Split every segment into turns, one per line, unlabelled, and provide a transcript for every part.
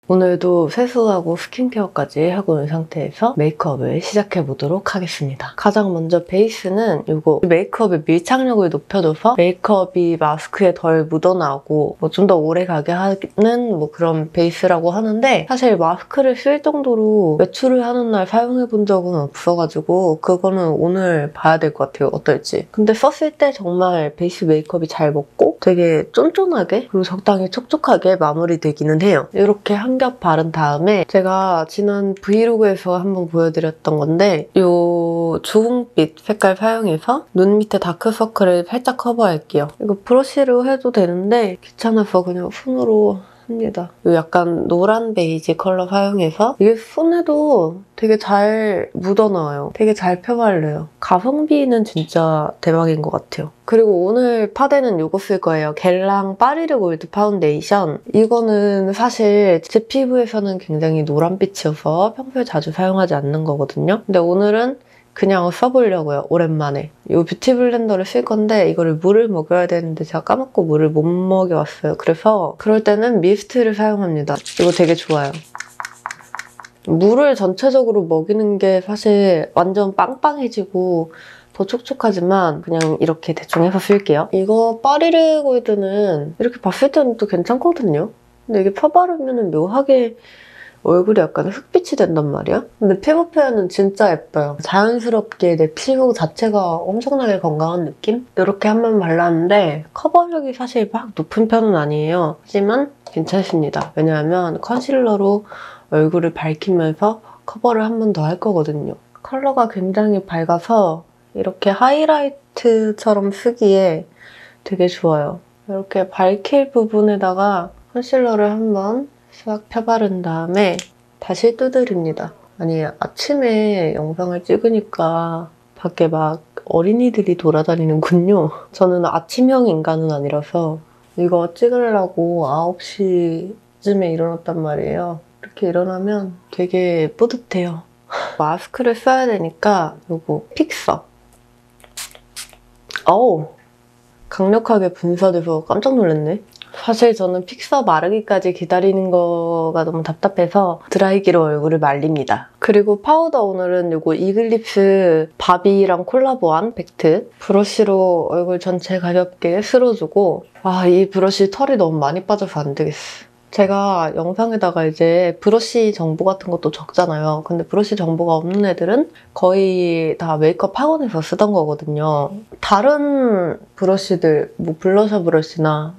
오늘도 세수하고 스킨케어까지 하고 온 상태에서 메이크업을 시작해보도록 하겠습니다. 가장 먼저 베이스는 이거 메이크업의 밀착력을 높여줘서 메이크업이 마스크에 덜 묻어나고 좀 더 오래가게 하는 그런 베이스라고 하는데 사실 마스크를 쓸 정도로 외출을 하는 날 사용해본 적은 없어가지고 그거는 오늘 봐야 될 것 같아요. 어떨지. 근데 썼을 때 정말 베이스 메이크업이 잘 먹고 되게 쫀쫀하게 그리고 적당히 촉촉하게 마무리되기는 해요. 이렇게 한 겹 바른 다음에 제가 지난 브이로그에서 한번 보여드렸던 건데 이 주홍빛 색깔 사용해서 눈 밑에 다크서클을 살짝 커버할게요. 이거 브러쉬로 해도 되는데 귀찮아서 그냥 손으로 합니다. 이 약간 노란 베이지 컬러 사용해서 이게 손에도 되게 잘 묻어나와요. 되게 잘 펴발려요. 가성비는 진짜 대박인 것 같아요. 그리고 오늘 파데는 이거 쓸 거예요. 겔랑 파리르 골드 파운데이션. 이거는 사실 제 피부에서는 굉장히 노란빛이어서 평소에 자주 사용하지 않는 거거든요. 근데 오늘은 그냥 써보려고요. 오랜만에. 이 뷰티 블렌더를 쓸 건데 이거를 물을 먹여야 되는데 제가 까먹고 물을 못 먹여왔어요. 그래서 그럴 때는 미스트를 사용합니다. 이거 되게 좋아요. 물을 전체적으로 먹이는 게 사실 완전 빵빵해지고 더 촉촉하지만 그냥 이렇게 대충 해서 쓸게요. 이거 파리르 골드는 이렇게 봤을 때는 또 괜찮거든요. 근데 이게 펴바르면 묘하게 얼굴이 약간 흑빛이 된단 말이야? 근데 피부 표현은 진짜 예뻐요. 자연스럽게 내 피부 자체가 엄청나게 건강한 느낌? 이렇게 한 번 발랐는데 커버력이 사실 막 높은 편은 아니에요. 하지만 괜찮습니다. 왜냐하면 컨실러로 얼굴을 밝히면서 커버를 한 번 더 할 거거든요. 컬러가 굉장히 밝아서 이렇게 하이라이트처럼 쓰기에 되게 좋아요. 이렇게 밝힐 부분에다가 컨실러를 한번 싹 펴바른 다음에 다시 두드립니다. 아니 아침에 영상을 찍으니까 밖에 막 어린이들이 돌아다니는군요. 저는 아침형 인간은 아니라서 이거 찍으려고 9시쯤에 일어났단 말이에요. 이렇게 일어나면 되게 뿌듯해요. 마스크를 써야 되니까 이거 픽서. 어우! 강력하게 분사돼서 깜짝 놀랐네. 사실 저는 픽서 마르기까지 기다리는 거가 너무 답답해서 드라이기로 얼굴을 말립니다. 그리고 파우더 오늘은 이거 이글립스 바비랑 콜라보한 팩트 브러쉬로 얼굴 전체 가볍게 쓸어주고 이 브러쉬 털이 너무 많이 빠져서 안 되겠어. 제가 영상에다가 이제 브러쉬 정보 같은 것도 적잖아요. 근데 브러쉬 정보가 없는 애들은 거의 다 메이크업 학원에서 쓰던 거거든요. 다른 브러쉬들, 블러셔 브러쉬나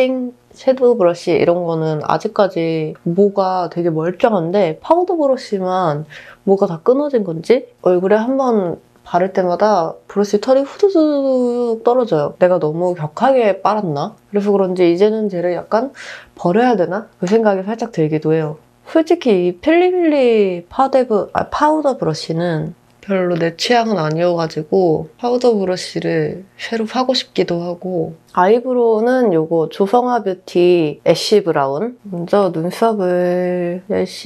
섀도우 브러쉬 이런 거는 아직까지 모가 되게 멀쩡한데 파우더 브러쉬만 모가 다 끊어진 건지 얼굴에 한번 바를 때마다 브러쉬 털이 후두둑 떨어져요. 내가 너무 격하게 빨았나? 그래서 그런지 이제는 쟤를 약간 버려야 되나? 그 생각이 살짝 들기도 해요. 솔직히 이 필리밀리 파우더 브러쉬는 별로 내 취향은 아니어가지고 파우더 브러쉬를 새로 사고 싶기도 하고 아이브로우는 이거 조성아 뷰티 애쉬 브라운. 먼저 눈썹을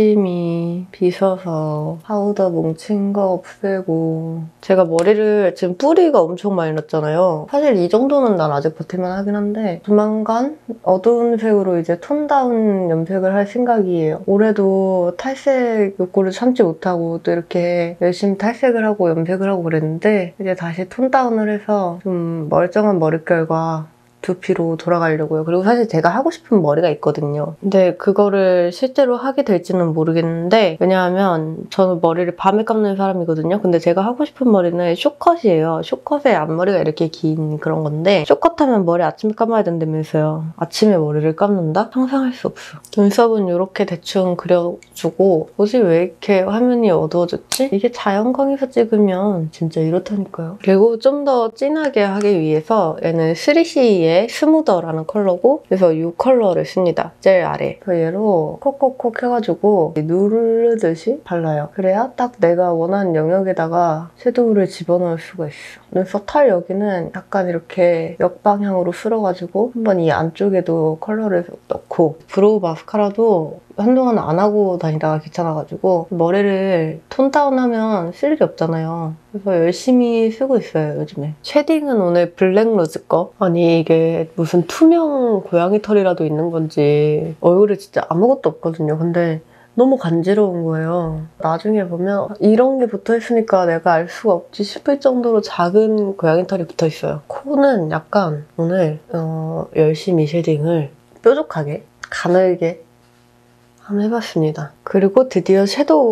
열심히 빗어서 파우더 뭉친 거 없애고 제가 머리를 지금 뿌리가 엄청 많이 났잖아요. 사실 이 정도는 난 아직 버틸만 하긴 한데 조만간 어두운 색으로 이제 톤 다운 염색을 할 생각이에요. 올해도 탈색 욕구를 참지 못하고 또 이렇게 열심히 탈색을 하고 염색을 하고 그랬는데 이제 다시 톤 다운을 해서 좀 멀쩡한 머릿결과 두피로 돌아가려고요. 그리고 사실 제가 하고 싶은 머리가 있거든요. 근데 그거를 실제로 하게 될지는 모르겠는데 왜냐하면 저는 머리를 밤에 감는 사람이거든요. 근데 제가 하고 싶은 머리는 숏컷이에요. 숏컷에 앞머리가 이렇게 긴 그런 건데 숏컷하면 머리 아침에 감아야 된다면서요. 아침에 머리를 감는다? 상상할 수 없어. 눈썹은 이렇게 대충 그려주고 뭐지 왜 이렇게 화면이 어두워졌지? 이게 자연광에서 찍으면 진짜 이렇다니까요. 그리고 좀 더 진하게 하기 위해서 얘는 3CE의 스무더라는 컬러고 그래서 이 컬러를 씁니다. 제일 아래. 얘로 콕콕콕 해가지고 누르듯이 발라요. 그래야 딱 내가 원하는 영역에다가 섀도우를 집어넣을 수가 있어. 눈썹 털 여기는 약간 이렇게 역방향으로 쓸어가지고 한번 이 안쪽에도 컬러를 넣고 브로우 마스카라도 한동안 안 하고 다니다가 귀찮아가지고 머리를 톤 다운하면 쓸 일이 없잖아요. 그래서 열심히 쓰고 있어요, 요즘에. 쉐딩은 오늘 블랙 로즈 거. 아니 이게 이게 무슨 투명 고양이 털이라도 있는 건지 얼굴에 진짜 아무것도 없거든요. 근데 너무 간지러운 거예요. 나중에 보면 이런 게 붙어있으니까 내가 알 수가 없지 싶을 정도로 작은 고양이 털이 붙어있어요. 코는 약간 오늘 열심히 쉐딩을 뾰족하게 가늘게 한번 해봤습니다. 그리고 드디어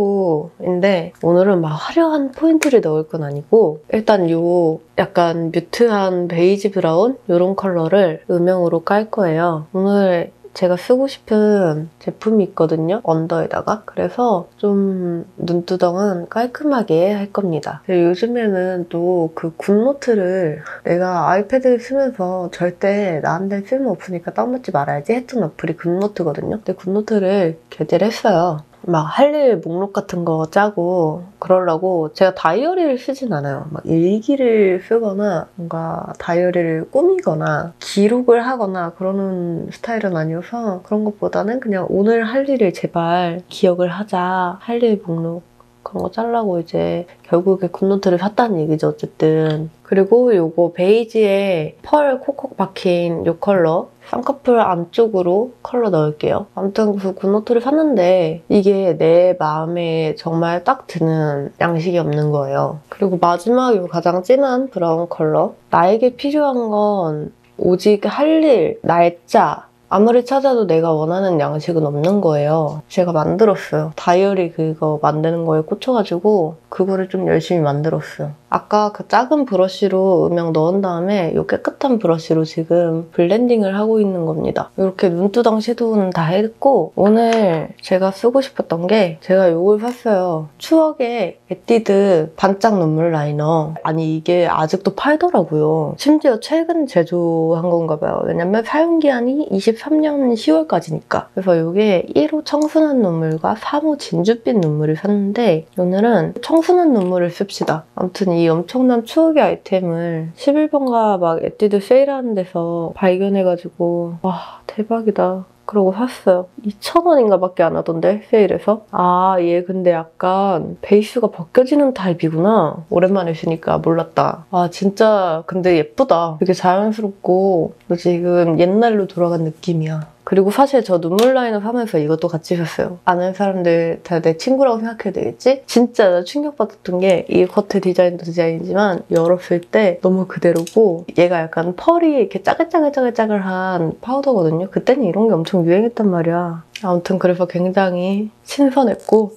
섀도우인데 오늘은 막 화려한 포인트를 넣을 건 아니고 일단 요 약간 뮤트한 베이지 브라운 이런 컬러를 음영으로 깔 거예요. 오늘 제가 쓰고 싶은 제품이 있거든요. 언더에다가. 그래서 좀 눈두덩은 깔끔하게 할 겁니다. 요즘에는 또 그 굿노트를 내가 아이패드 쓰면서 절대 나한테 쓸모없으니까 다운받지 말아야지 했던 어플이 굿노트거든요. 근데 굿노트를 결제를 했어요. 막 할 일 목록 같은 거 짜고 그러려고 제가 다이어리를 쓰진 않아요. 막 일기를 쓰거나 뭔가 다이어리를 꾸미거나 기록을 하거나 그러는 스타일은 아니어서 그런 것보다는 그냥 오늘 할 일을 제발 기억을 하자. 할 일 목록 그런 거 짜려고 이제 결국에 굿노트를 샀다는 얘기죠. 어쨌든. 그리고 요거 베이지에 펄 콕콕 박힌 요 컬러 쌍꺼풀 안쪽으로 컬러 넣을게요. 아무튼 그 굿노트를 샀는데 이게 내 마음에 정말 딱 드는 양식이 없는 거예요. 그리고 마지막 요 가장 진한 브라운 컬러. 나에게 필요한 건 오직 할 일, 날짜, 아무리 찾아도 내가 원하는 양식은 없는 거예요. 제가 만들었어요. 다이어리 그거 만드는 거에 꽂혀가지고 그거를 좀 열심히 만들었어요. 아까 그 작은 브러쉬로 음영 넣은 다음에 이 깨끗한 브러쉬로 지금 블렌딩을 하고 있는 겁니다. 이렇게 눈두덩 섀도우는 다 했고 오늘 제가 쓰고 싶었던 게 제가 이걸 샀어요. 추억의 에뛰드 반짝 눈물 라이너. 아니 이게 아직도 팔더라고요. 심지어 최근 제조한 건가 봐요. 왜냐면 사용기한이 23년 10월까지니까. 그래서 이게 1호 청순한 눈물과 3호 진주빛 눈물을 샀는데 오늘은 청순한 눈물을 씁시다. 아무튼 이 엄청난 추억의 아이템을 11번가 막 에뛰드 세일하는 데서 발견해가지고 와 대박이다. 그러고 샀어요. 2,000원인가 밖에 안 하던데 세일해서. 아 얘 근데 약간 베이스가 벗겨지는 타입이구나. 오랜만에 쓰니까 몰랐다. 아 진짜 근데 예쁘다. 되게 자연스럽고 지금 옛날로 돌아간 느낌이야. 그리고 사실 저 눈물 라이너 사면서 이것도 같이 샀어요. 아는 사람들 다 내 친구라고 생각해야 되겠지? 진짜 나 충격받았던 게 이 겉에 디자인도 디자인이지만 열었을 때 너무 그대로고 얘가 약간 펄이 이렇게 짜글짜글짜글짜글한 파우더거든요. 그때는 이런 게 엄청 유행했단 말이야. 아무튼 그래서 굉장히 신선했고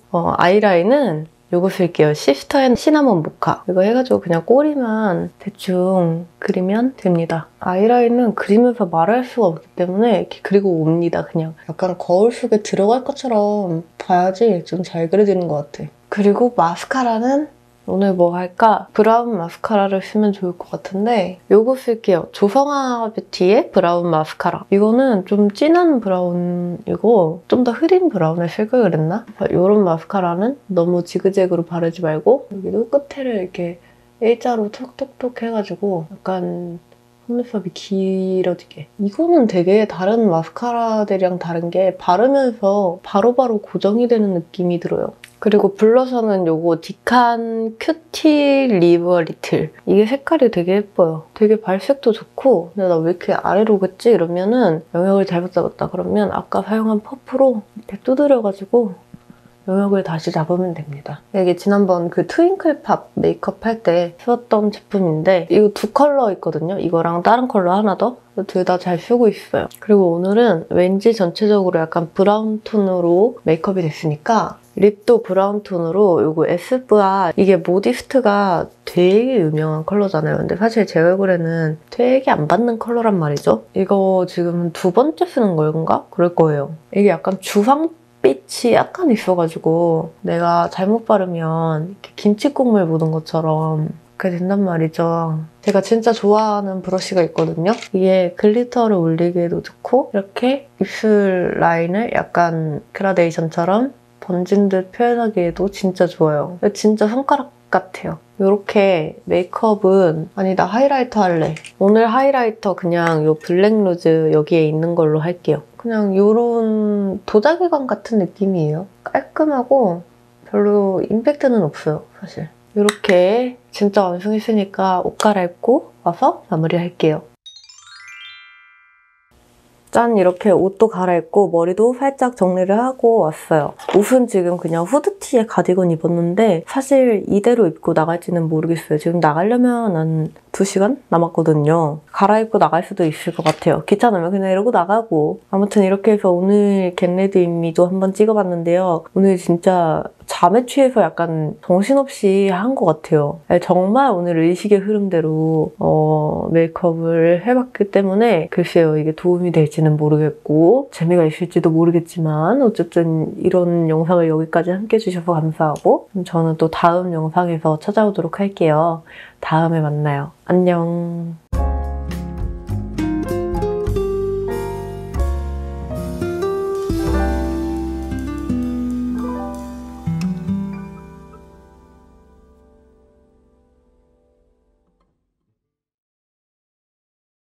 아이라인은 이거 쓸게요. 시스터 앤 시나몬 모카. 이거 해가지고 그냥 꼬리만 대충 그리면 됩니다. 아이라인은 그리면서 말할 수가 없기 때문에 이렇게 그리고 옵니다. 그냥 약간 거울 속에 들어갈 것처럼 봐야지 좀 잘 그려지는 것 같아. 그리고 마스카라는 오늘 뭐 할까? 브라운 마스카라를 쓰면 좋을 것 같은데 요거 쓸게요. 조성아 뷰티의 브라운 마스카라. 이거는 좀 진한 브라운이고 좀 더 흐린 브라운을 쓸 걸 그랬나? 이런 마스카라는 너무 지그재그로 바르지 말고 여기도 끝에를 이렇게 일자로 톡톡톡 해가지고 약간 속눈썹이 길어지게. 이거는 되게 다른 마스카라들이랑 다른 게 바르면서 바로바로 고정이 되는 느낌이 들어요. 그리고 블러셔는 요거 디칸 큐티 리버 리틀. 이게 색깔이 되게 예뻐요. 되게 발색도 좋고 근데 나 왜 이렇게 아래로 겠지? 이러면은 영역을 잘못 잡았다. 그러면 아까 사용한 퍼프로 이렇게 두드려가지고 영역을 다시 잡으면 됩니다. 이게 지난번 그 트윙클팝 메이크업 할 때 쓰었던 제품인데 이거 두 컬러 있거든요. 이거랑 다른 컬러 하나 더. 둘 다 잘 쓰고 있어요. 그리고 오늘은 왠지 전체적으로 약간 브라운 톤으로 메이크업이 됐으니까 립도 브라운 톤으로 이거 에스쁘아 이게 모디스트가 되게 유명한 컬러잖아요. 근데 사실 제 얼굴에는 되게 안 받는 컬러란 말이죠. 이거 지금 두 번째 쓰는 건가? 그럴 거예요. 이게 약간 주황빛이 약간 있어가지고 내가 잘못 바르면 이렇게 김치국물 묻은 것처럼 그렇게 된단 말이죠. 제가 진짜 좋아하는 브러쉬가 있거든요. 이게 글리터를 올리기에도 좋고 이렇게 입술 라인을 약간 그라데이션처럼 번진 듯 표현하기에도 진짜 좋아요. 진짜 손가락 같아요. 이렇게 메이크업은 아니 나 하이라이터 할래. 오늘 하이라이터 그냥 이 블랙 루즈 여기에 있는 걸로 할게요. 그냥 이런 도자기감 같은 느낌이에요. 깔끔하고 별로 임팩트는 없어요, 사실. 이렇게 진짜 완성했으니까 옷 갈아입고 와서 마무리할게요. 짠! 이렇게 옷도 갈아입고 머리도 살짝 정리를 하고 왔어요. 옷은 지금 그냥 후드티에 가디건 입었는데 사실 이대로 입고 나갈지는 모르겠어요. 지금 나가려면 한 2시간 남았거든요. 갈아입고 나갈 수도 있을 것 같아요. 귀찮으면 그냥 이러고 나가고. 아무튼 이렇게 해서 오늘 겟레디미도 한번 찍어봤는데요. 오늘 진짜 잠에 취해서 약간 정신없이 한 것 같아요. 정말 오늘 의식의 흐름대로 메이크업을 해봤기 때문에 글쎄요, 이게 도움이 될지는 모르겠고 재미가 있을지도 모르겠지만 어쨌든 이런 영상을 여기까지 함께 해주셔서 감사하고 저는 또 다음 영상에서 찾아오도록 할게요. 다음에 만나요. 안녕.